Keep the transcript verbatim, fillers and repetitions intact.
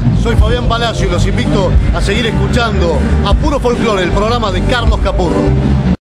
Soy Fabián Palacio y los invito a seguir escuchando a Puro Folclore, el programa de Carlos Capurro.